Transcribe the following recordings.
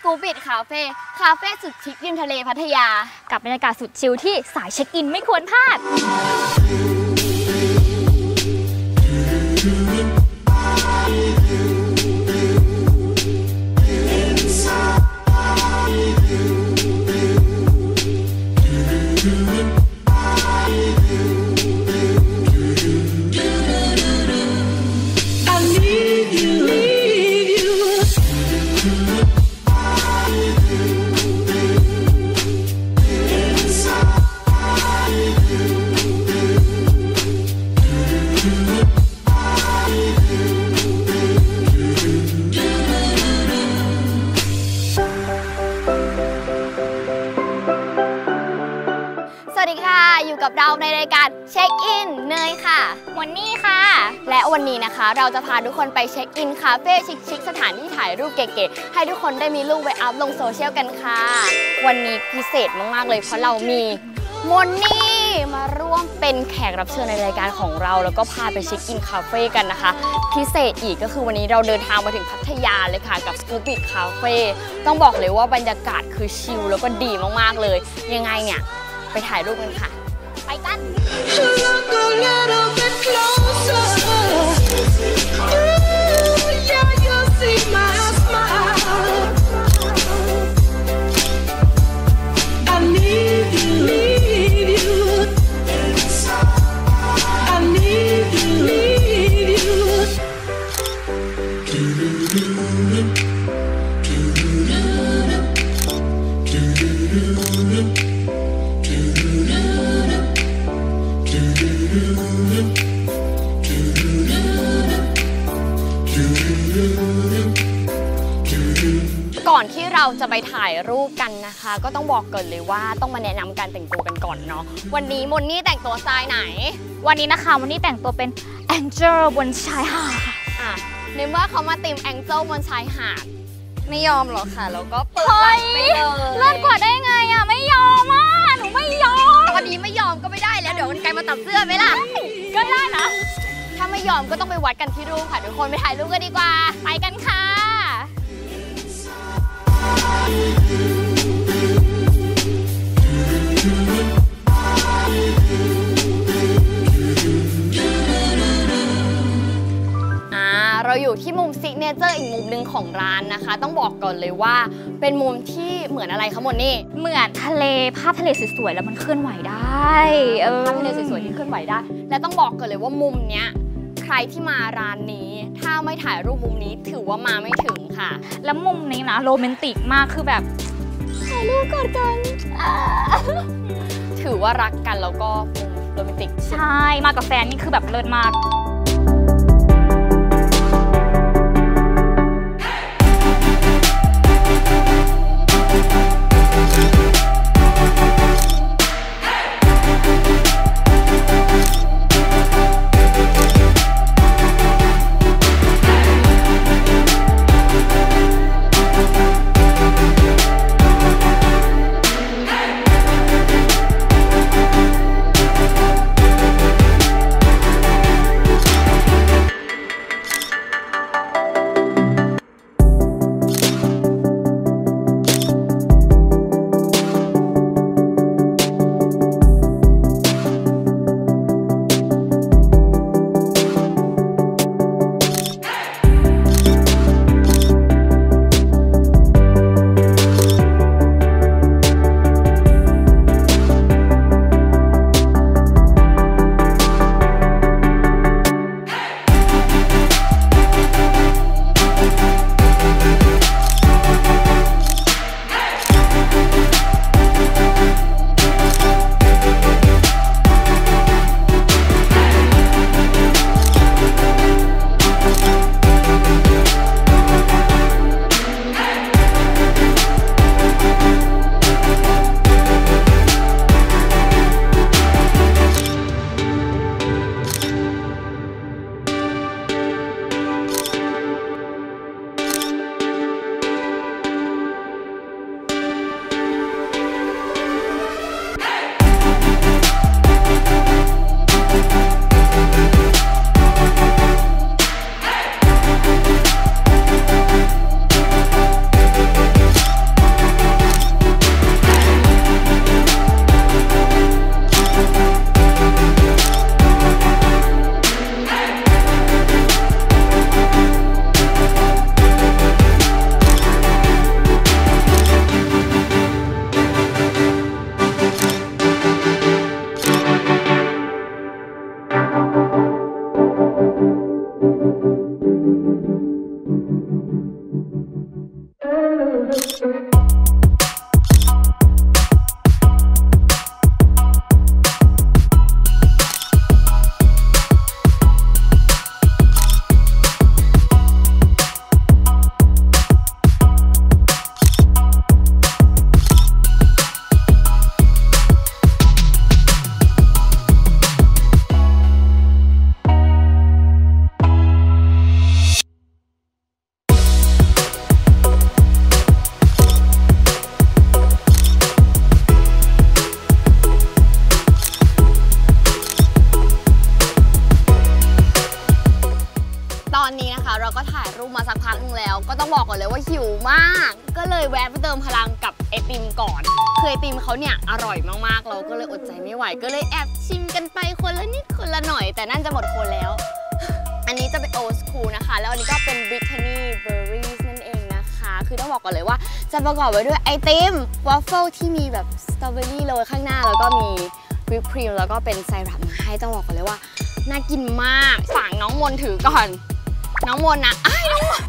กูบิดคาเฟ่สุดชิคริมทะเลพัทยากับบรรยากาศสุดชิลที่สายเช็คอินไม่ควรพลาดอยู่กับเราในรายการเช็คอินเนยค่ะวันนี้ค่ะและวันนี้นะคะเราจะพาทุกคนไปเช็คอินคาเฟ่ชิคๆสถานที่ถ่ายรูปเก๋ๆให้ทุกคนได้มีรูปไว้อัพลงโซเชียลกันค่ะวันนี้พิเศษมากๆเลยเพราะเรามีมนนี่มาร่วมเป็นแขกรับเชิญในรายการของเราแล้วก็พาไปเช็คอินคาเฟ่กันนะคะพิเศษอีกก็คือวันนี้เราเดินทางมาถึงพัทยาเลยค่ะกับสกูบิดคาเฟ่ต้องบอกเลยว่าบรรยากาศคือชิลแล้วก็ดีมากๆเลยยังไงเนี่ยไปถ่ายรูปกันค่ะไปกันก่อนที่เราจะไปถ่ายรูปกันนะคะก็ต้องบอกก่อนเลยว่าต้องมาแนะนำการแต่งตัวกันก่อนเนาะวันนี้มนนี่แต่งตัวสไตล์ไหนวันนี้นะคะวันนี้แต่งตัวเป็นแองเจิลบนชายหาดค่ะในเมื่อเขามาตีมแองเจิลบนชายหาดไม่ยอมหรอกค่ะแล้วก็เปิดไปเลยเลิศกว่าได้ไงอ่ะไม่ยอมอ่ะหนูไม่ยอมวันนี้ไม่ยอมก็ไม่ได้แล้วเดี๋ยวมันไกลมาตัดเสื้อไหมล่ะก็ได้นะถ้าไม่ยอมก็ต้องไปวัดกันที่รูปค่ะทุกคนไปถ่ายรูปกันดีกว่าไปกันค่ะเราอยู่ที่มุมซิกเนเจอร์อีกมุมหนึ่งของร้านนะคะต้องบอกก่อนเลยว่าเป็นมุมที่เหมือนอะไรคะมนนี่เหมือนทะเลภาพทะเลสวยๆแล้วมันเคลื่อนไหวได้ภาพทะเลสวยๆที่เคลื่อนไหวได้และต้องบอกก่อนเลยว่ามุมเนี้ยใครที่มาร้านนี้ถ้าไม่ถ่ายรูปมุมนี้ถือว่ามาไม่ถึงค่ะแล้วมุมนี้นะโรแมนติกมากคือแบบถ่ายรูปก่อนกันถือว่ารักกันแล้วก็มุมโรแมนติกใช่มากับแฟนนี่คือแบบเลิศมากเราก็ถ่ายรูปมาสักพักนึงแล้วก็ต้องบอกก่อนเลยว่าหิวมากก็เลยแวะไปเติมพลังกับไอติมก่อนคือไอติมเขาเนี่ยอร่อยมากๆเราก็เลยอดใจไม่ไหวก็เลยแอบชิมกันไปคนละนิดคนละหน่อยแต่นั่นจะหมดคนแล้วอันนี้จะเป็นโอสคูลนะคะแล้วอันนี้ก็เป็นบริทานีเบอร์รี่นั่นเองนะคะคือต้องบอกก่อนเลยว่าจะประกอบไว้ด้วยไอติมวอฟเฟิลที่มีแบบสตรอเบอรี่โรยข้างหน้าแล้วก็มีวิปครีมแล้วก็เป็นไซรัปมาให้ต้องบอกก่อนเลยว่าน่ากินมากฝากน้องมนถือก่อนน้องมนนะน้องมน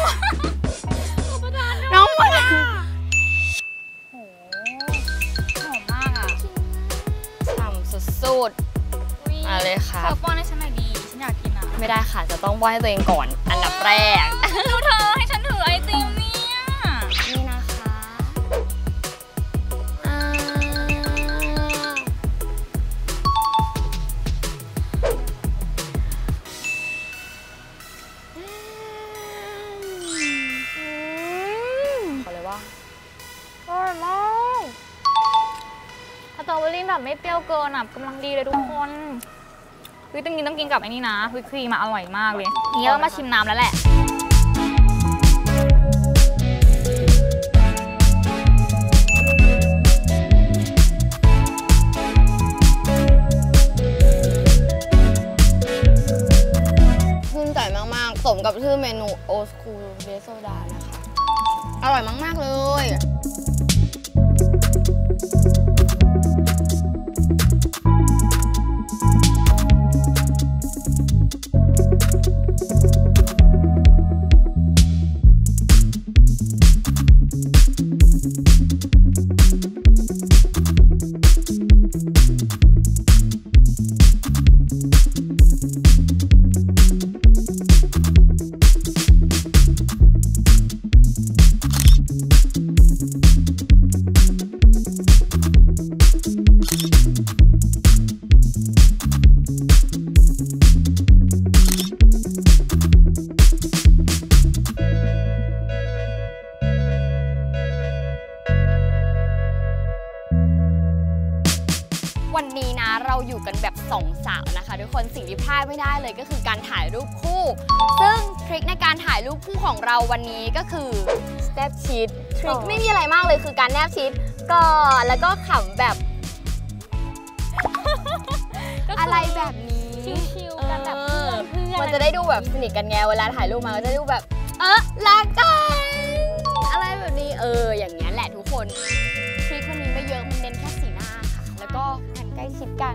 น้องมนโหหอมมากอ่ะฉ่ำสุดๆมาเลยค่ะเธอป้อนให้ฉันหน่อยดีฉันอยากกินอ่ะไม่ได้ค่ะจะต้องป้อนให้ตัวเองก่อนอันดับแรกดูเธอให้ฉันถือไอติมเนี่ยนี่นะคะอร่อยมากสตรอเบอรี่แบบไม่เปรี้ยวเกินอ่ะกำลังดีเลยทุกคนคือต้องกินกับไอ้นี่นะวิปครีมมาอร่อยมากเลยนี่เรามาชิมน้ำแล้วแหละชื่นใจมากๆสมกับชื่อเมนูโอสคูลเบสโซดานะคะอร่อยมากๆเลยวันนี้นะเราอยู่กันแบบสองสาวนะคะทุกคนสิ่งที่พลาดไม่ได้เลยก็คือการถ่ายรูปคู่ซึ่งทริคในการถ่ายรูปคู่ของเราวันนี้ก็คือสแนปชีททริคไม่มีอะไรมากเลยคือการแนบชีทก่อนแล้วก็ขำแบบ อะไรแบบนี้ชิวๆกันแบบเพื่อนมันจะได้ดูแบบสนิทกันไงเวลาถ่ายรูปมาก็จะดูแบบรักกันอะไรแบบนี้อย่างเงี้ยแหละทุกคนทริควันนี้ไม่เยอะมันเน้นแค่สีหน้าค่ะแล้วก็การใกล้ชิดกัน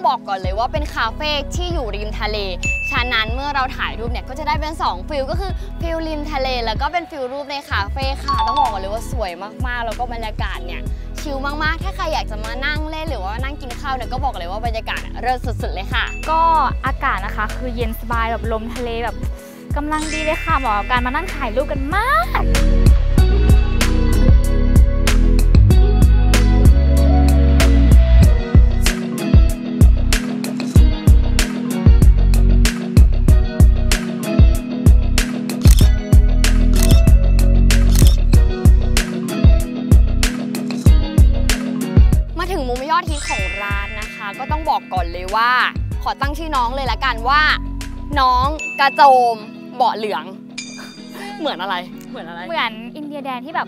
บอกก่อนเลยว่าเป็นคาเฟ่ที่อยู่ริมทะเลฉะนั้นเมื่อเราถ่ายรูปเนี่ยก็จะได้เป็น2ฟิลก็คือฟิลริมทะเลแล้วก็เป็นฟิลรูปในคาเฟ่ค่ะต้องบอกก่อนเลยว่าสวยมากๆแล้วก็บรรยากาศเนี่ยชิลมากๆถ้าใครอยากจะมานั่งเล่นหรือว่านั่งกินข้าวเนี่ยก็บอกเลยว่าบรรยากาศเลิศสุดๆเลยค่ะก็อากาศนะคะคือเย็นสบายแบบลมทะเลแบบกำลังดีเลยค่ะเหมาะกับการมานั่งถ่ายรูปกันมากถึงมุมยอดฮิตของร้านนะคะก็ต้องบอกก่อนเลยว่าขอตั้งชื่อน้องเลยละกันว่าน้องกระโจมเบาะเหลืองเหมือนอะไรเหมือนอินเดียแดงที่แบบ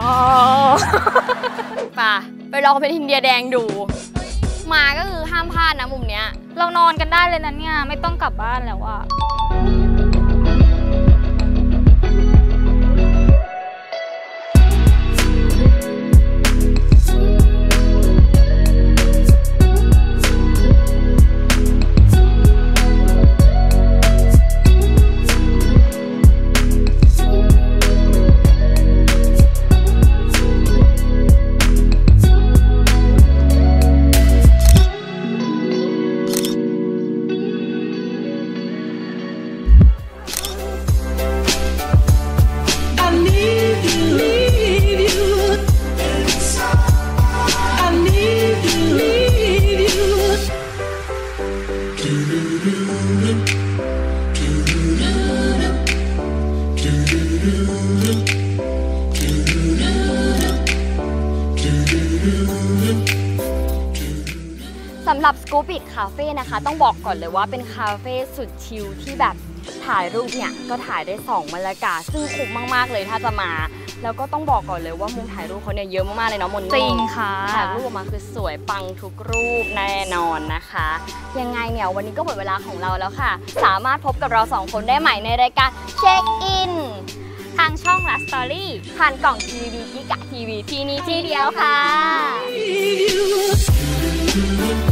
ไปลองเป็นอินเดียแดงดูมาก็คือห้ามพลาดนะมุมเนี้ยเรานอนกันได้เลยนะเนี่ยไม่ต้องกลับบ้านแล้วอะสำหรับ Scoopit Cafe นะคะต้องบอกก่อนเลยว่าเป็นคาเฟ่สุดชิลที่แบบถ่ายรูปเนี่ยก็ถ่ายได้2บรรยากาศซึ่งคุ้มมากๆเลยถ้าจะมาแล้วก็ต้องบอกก่อนเลยว่ามุมถ่ายรูปเขาเนี่ยเยอะมากๆเลยเนาะมนจริงค่ะถ่ายรูปออกมาคือสวยปังทุกรูปแน่นอนนะคะยังไงเนี่ยวันนี้ก็หมดเวลาของเราแล้วค่ะสามารถพบกับเรา2คนได้ใหม่ในรายการเช็คอินทางช่อง Last Story ผ่านกล่องทีวีกิกะทีวีที่นี่ที่เดียวค่ะ